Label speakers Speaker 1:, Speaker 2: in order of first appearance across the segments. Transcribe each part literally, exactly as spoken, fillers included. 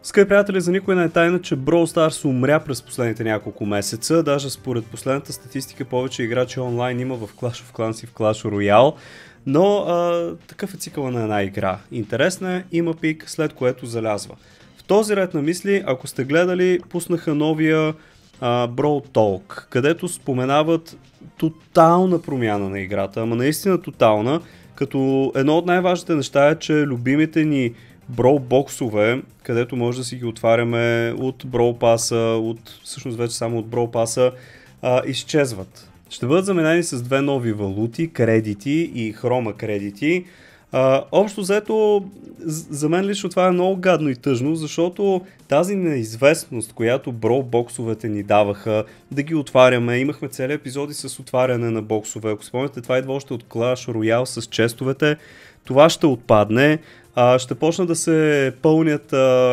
Speaker 1: Скъпи приятели, за никой не е тайна, че Brawl Stars умря през последните няколко месеца. Даже според последната статистика повече играчи онлайн има в Clash of Clans и в Clash Royale. Но а, такъв е цикъла на една игра. Интересна е, има пик, след което залязва. В този ред на мисли, ако сте гледали, пуснаха новия а, Brawl Talk, където споменават тотална промяна на играта, ама наистина тотална, като едно от най-важните неща е, че любимите ни Brawl боксове, където може да си ги отваряме от Brawl Pass, от, всъщност вече само от Brawl Pass, а, изчезват. Ще бъдат заменени с две нови валути, кредити и хрома кредити. А, общо взето, за мен лично това е много гадно и тъжно, защото тази неизвестност, която Brawl боксовете ни даваха, да ги отваряме, имахме цели епизоди с отваряне на боксове, ако спомняте, това идва още от Clash Royale с честовете, това ще отпадне. Uh, ще почна да се пълнят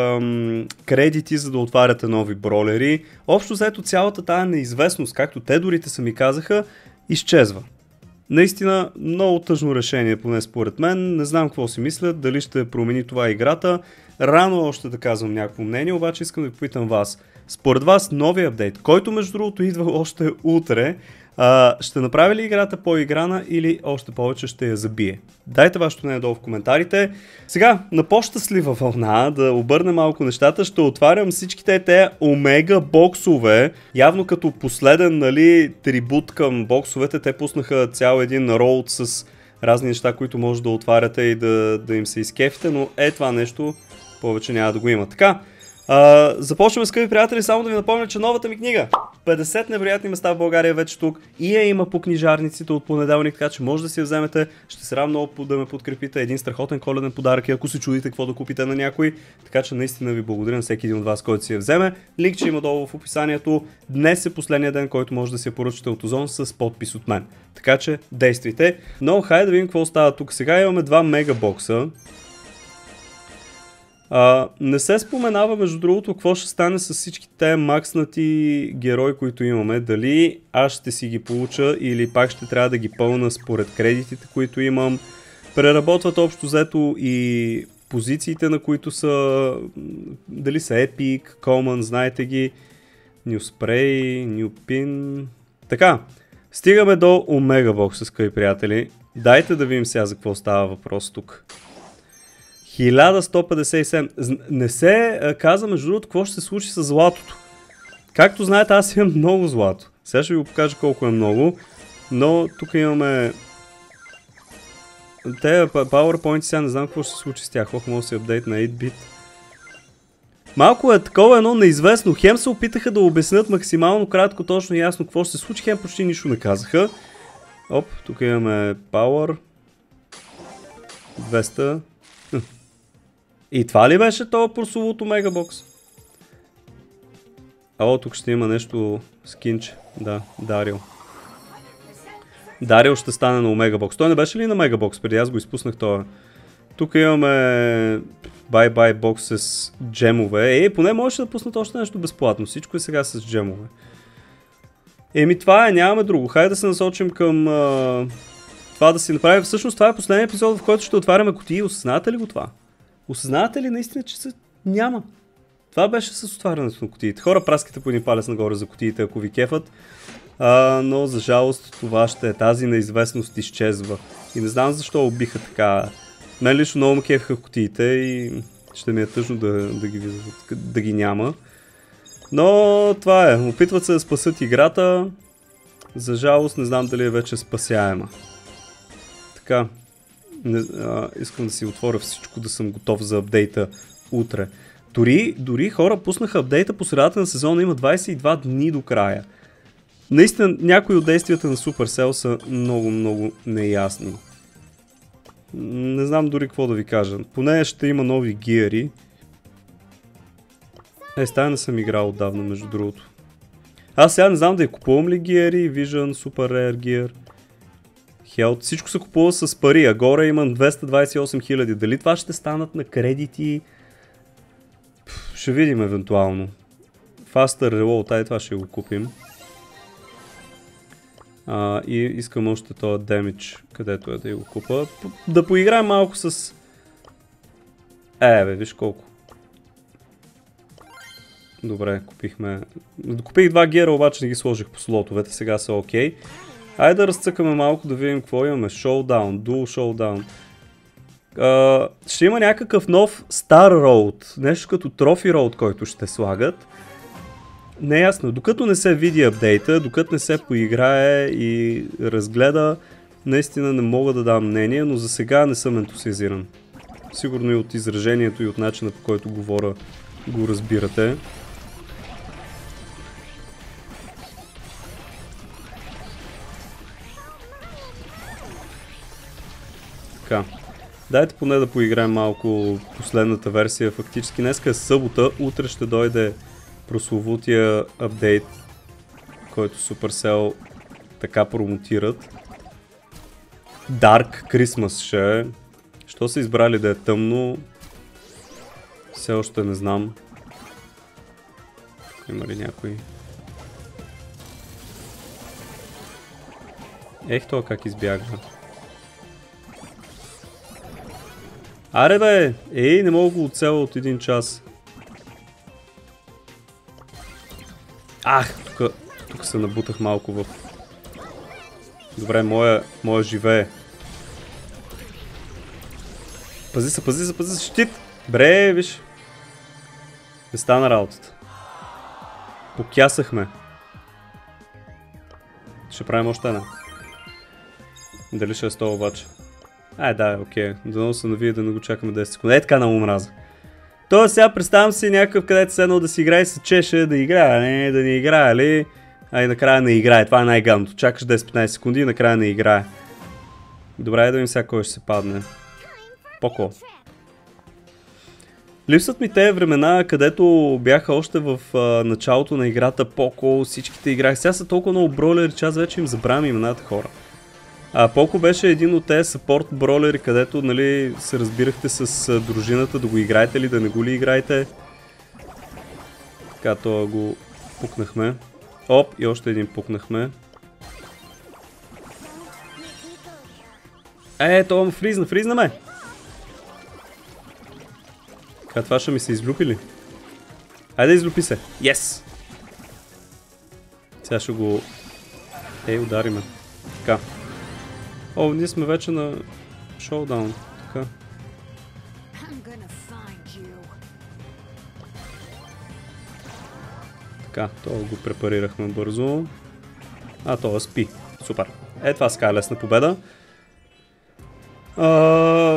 Speaker 1: uh, кредити, за да отваряте нови бролери. Общо взето цялата тая неизвестност, както те дорите са ми казаха, изчезва. Наистина много тъжно решение, поне според мен. Не знам какво си мислят, дали ще промени това играта. Рано още да казвам някакво мнение, обаче искам да ви попитам вас. Според вас новия апдейт, който между другото идва още утре, Uh, ще направи ли играта по-играна или още повече ще я забие? Дайте вашето мнение долу в коментарите. Сега, на по-щастлива вълна, да обърна малко нещата, ще отварям всичките те омега боксове. Явно като последен, нали, трибут към боксовете, те пуснаха цял един роуд с разни неща, които може да отваряте и да, да им се изкефите, но е това нещо повече няма да го има. Така, Uh, започваме, скъпи приятели, само да ви напомня, че новата ми книга петдесет невероятни места в България вече тук и я има по книжарниците от понеделник, така че може да си я вземете. Ще се радвам много да ме подкрепите. Един страхотен коледен подарък, ако се чудите какво да купите на някой. Така че наистина ви благодаря на всеки един от вас, който си я вземе. Линк ще има долу в описанието. Днес е последния ден, който може да си я поръчате от Озон с подпис от мен. Така че действайте. Но хайде да видим какво става тук. Сега имаме два мегабокса. Uh, не се споменава, между другото, какво ще стане с всички те макснати герои, които имаме. Дали аз ще си ги получа или пак ще трябва да ги пълна според кредитите, които имам. Преработват общо взето и позициите, на които са, дали са Epic, Common, знаете ги, New Spray, New Pin. Така, стигаме до Омега бокса, скъпи приятели. Дайте да видим сега за какво става въпрос тук. хиляда сто петдесет и седем. Не се каза, между другото, какво ще се случи с златото. Както знаете, аз имам много злато. Сега ще ви го покажа колко е много. Но тук имаме... Те PowerPoint сега не знам какво ще се случи с тях. Ох, мога да си апдейт на осем бит. Малко е такова едно неизвестно. Хем се опитаха да обяснят максимално кратко, точно и ясно какво ще се случи. Хем почти нищо не казаха. Оп, тук имаме Power. двеста. И това ли беше това прословото мегабокс? О, тук ще има нещо скинче. Да, Дарил. Дарил ще стане на омегабокс. Той не беше ли на мегабокс? Преди аз го изпуснах това. Тук имаме bye-bye бокс с джемове. Е, поне можеше да пуснат още нещо безплатно. Всичко е сега с джемове. Еми това е, нямаме друго. Хайде да се насочим към а, това да си направим. Всъщност това е последният епизод, в който ще отваряме кутии. Осъзнавате ли го това? Осъзнавате ли наистина, че се... няма? Това беше с отварянето на кутиите. Хора, праските по един палец нагоре за кутиите, ако ви кефат. А, но за жалост това ще е. Тази неизвестност изчезва. И не знам защо убиха така. Мен лично много ме кефаха кутиите и ще ми е тъжно да, да, ги, да ги няма. Но това е. Опитват се да спасат играта. За жалост не знам дали е вече спасяема. Така. Не, а, искам да си отворя всичко, да съм готов за апдейта утре. Дори, дори хора пуснаха апдейта по средата на сезона, има двадесет и два дни до края. Наистина някои от действията на Supercell са много, много неясни. Не знам дори какво да ви кажа. Поне ще има нови гиари. Е, стая не съм играл отдавна, между другото. Аз сега не знам да я купувам ли гиари, Vision, Super Rare Gear. Health. Всичко се купува с пари, а горе имам двеста двадесет и осем хиляди. Дали това ще станат на кредити? Пфф, ще видим евентуално. Faster Reload, ай това ще го купим. А, и искам още този Damage, където е да го купа. Да поиграем малко с... Е, бе, виж колко. Добре, купихме... Купих два гера, обаче не ги сложих по слотовете, сега са окей. Okay. Айде да разцъкаме малко да видим какво имаме. Showdown, Dual Showdown. Uh, ще има някакъв нов Star Road, нещо като Trophy Road, който ще слагат. Не е ясно, докато не се види апдейта, докато не се поиграе и разгледа, наистина не мога да дам мнение, но за сега не съм ентусиазиран. Сигурно и от изражението и от начина, по който говоря, го разбирате. Така. Дайте поне да поиграем малко последната версия. Фактически днеска е събота, утре ще дойде прословутия апдейт, който Supercell така промотират. Dark Christmas ще е. Що са избрали да е тъмно? Все още не знам. Има ли някой? Ех, това как избягва. Аре бе! Ей, не мога го оцеля от един час. Ах, тук, тук се набутах малко в... Добре, моя, моя живее. Пази се, пази се, пази се, щит! Бре, виж. Не стана работата. Покясахме. Ще правим още една. Дали ще е сто обаче? Ай, да, окей. Дано се навие да не го чакаме десет секунди. Е, така на умраза. То сега представям си някакъв, където седнал да си играе и се чеше да играе, не, да не играе ли. А и накрая не играе. Това е най-гадното. Чакаш десет-петнайсет секунди и накрая не играе. Добре, да видим сега кой ще се падне. Поко. Липсват ми тези времена, където бяха още в а, началото на играта Поко, всичките играх. Сега са толкова много бролери, че аз вече им забравям имената, хора. А Поко беше един от тези съпорт бролери, където, нали, се разбирахте с а, дружината да го играете ли, да не го ли играете. Така, това го пукнахме. Оп, и още един пукнахме. Е, това ме фризна, фризна ме! Така, това ще ми се излюпи ли? Айде, излюпи се. Yes! Сега ще го... Ей, удариме. Така. О, ние сме вече на шоудаун. Така. Така, това го препарирахме бързо. А, това спи. Супер. Е, това ска е лесна победа. А...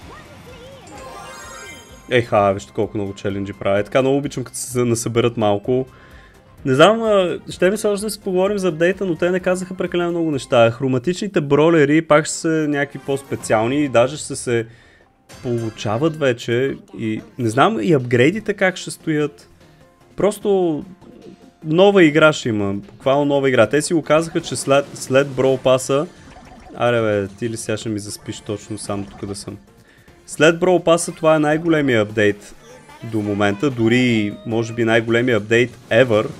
Speaker 1: Еха, вижте колко много челенджи правя. Е, така много обичам, като се насъберат малко. Не знам, ще ми се още да си поговорим за апдейта, но те не казаха прекалено много неща. Хроматичните бролери пак ще са някакви по-специални и даже ще се получават вече. И не знам и апгрейдите как ще стоят. Просто нова игра ще има. Буквално нова игра. Те си го казаха, че след, след Brawl Pass-а... Аре бе, ти ли сега ще ми заспиш точно сам тук да съм. След Brawl Pass-а това е най-големия апдейт до момента. Дори може би най-големия апдейт ever.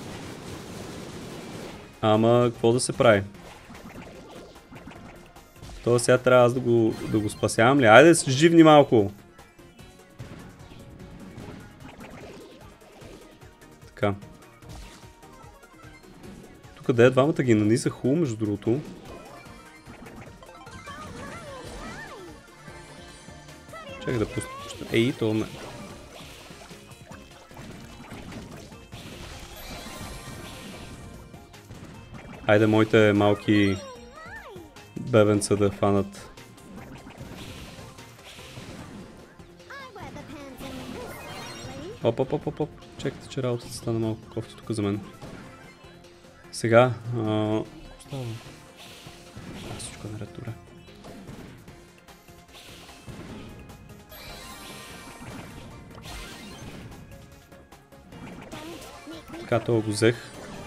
Speaker 1: Ама какво да се прави? То сега трябва аз да го, да го спасявам ли? Айде да живни малко! Така. Тук де двамата ги наниза хубаво, между другото. Чакай да пусна. Ей, то ме... Айде моите малки бебенца да фанат. Оп, оп, оп, оп, оп. Чекайте, че работата стана малко кофти тук за мен. Сега... А... Всичко е наред, добре. Така, това го взех.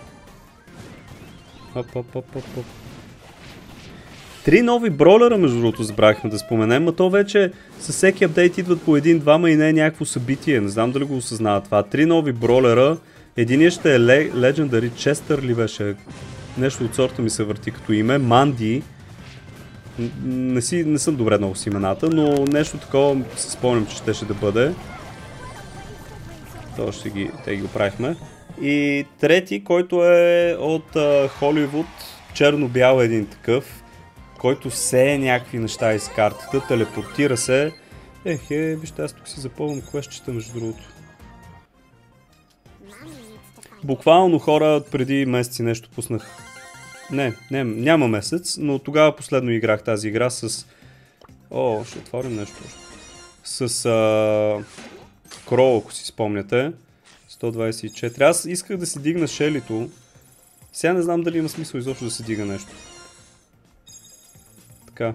Speaker 1: Оп, оп, оп, оп, оп. Три нови бролера, между другото, забравихме да споменем, но то вече със всеки апдейт идват по един-двама и не е някакво събитие. Не знам дали го осъзнава това. Три нови бролера. Единият ще е Legendary Chester ли беше? Нещо от сорта ми се върти като име. Манди. Не, си, не съм добре много с имената, но нещо такова се спомням, че щеше да бъде. То ще ги, те ги оправихме. И трети, който е от Холивуд, черно-бял един такъв, който сее някакви неща из картата, телепортира се. Ех, е, вижте, аз тук си запълвам квестчета, между другото. Буквално хора, преди месеци нещо пуснах. Не, не, няма месец, но тогава последно играх тази игра с... О, ще отворим нещо. С а... Крол, ако си спомняте. сто двадесет и четири. Аз исках да си дигна шелито. Сега не знам дали има смисъл изобщо да се дига нещо. Така.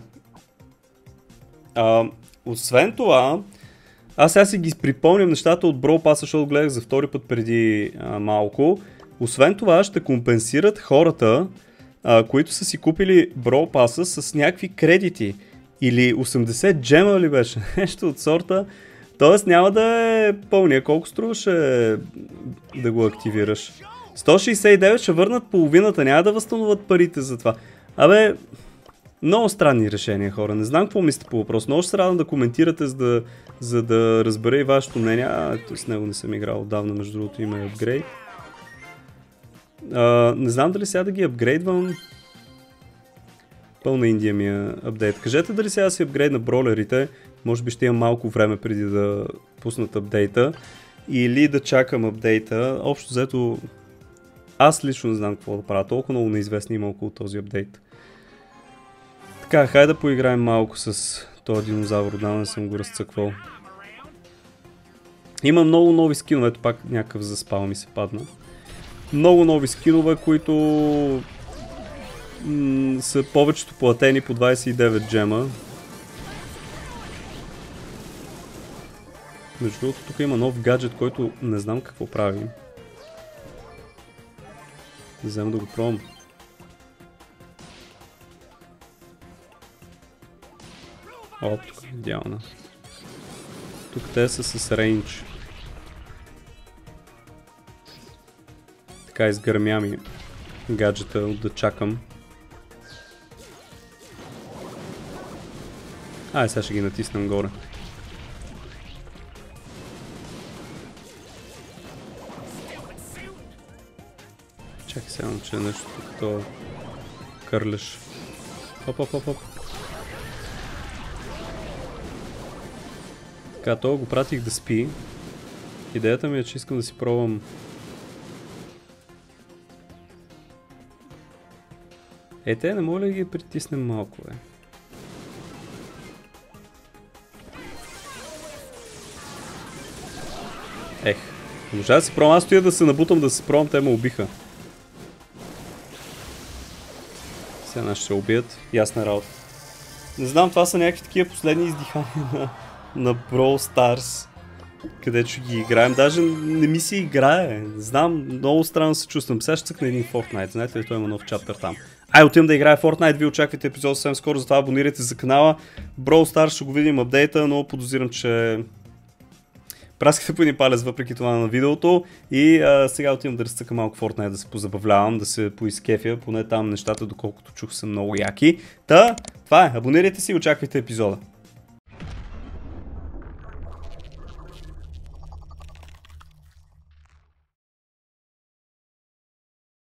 Speaker 1: А, освен това, аз сега си ги припомням нещата от Brawl Pass, защото гледах за втори път преди а, малко. Освен това ще компенсират хората, а, които са си купили Brawl Pass с някакви кредити. Или осемдесет джема ли беше? Нещо от сорта. Тоест няма да е пълния. Колко струваше да го активираш? сто шейсет и девет ще върнат половината, няма да възстановят парите за това. Абе, много странни решения, хора. Не знам какво мислите по въпрос. Много ще се радвам да коментирате, за да, за да разбера и вашето мнение. А, с него не съм играл отдавна, между другото има и апгрейд. А, не знам дали сега да ги апгрейдвам. Пълна Индия ми е апдейт. Кажете дали сега си апгрейдна бролерите. Може би ще имам малко време преди да пуснат апдейта. Или да чакам апдейта. Общо взето, аз лично не знам какво да правя. Толкова много неизвестни има около този апдейт. Така, хайде да поиграем малко с този динозавър. Отдавна не съм го разцъквал. Има много нови скинове. Ето пак някакъв заспал ми се падна. Много нови скинове, които м- са повечето платени по двадесет и девет джема. Между другото, тук има нов гаджет, който не знам какво прави. Не знам да го пробвам. О, тук е идеална. Тук те са с рейндж. Така изгърмя ми гаджета от да чакам. Ай, сега ще ги натиснем горе. Чакай сега, че е нещо като кърлеш. Хоп, хоп, хоп, хоп. Така, това го пратих да спи. Идеята ми е, че искам да си пробвам. Е, те не мога ли да ги притиснем малко, бе? Ех, може да си пробвам, аз стоя да се набутам да се пробвам, те ме убиха. Сега ще се убият, ясна работа. Не знам, това са някакви такива последни издихания на, на Brawl Stars, където ще ги играем. Даже не ми се играе, не знам, много странно се чувствам. Сега ще цъкна един Fortnite, знаете ли, той има нов чаптър там. Ай, отивам да играя Fortnite, вие очаквате епизод съвсем скоро, затова абонирайте за канала. Brawl Stars ще го видим апдейта, но подозирам, че праскате по един палец въпреки това на видеото. И а, сега отивам да разцъка малко Fortnite, да се позабавлявам, да се поизкефя, поне там нещата, доколкото чух, са много яки. Та, това е, абонирайте си и очаквайте епизода.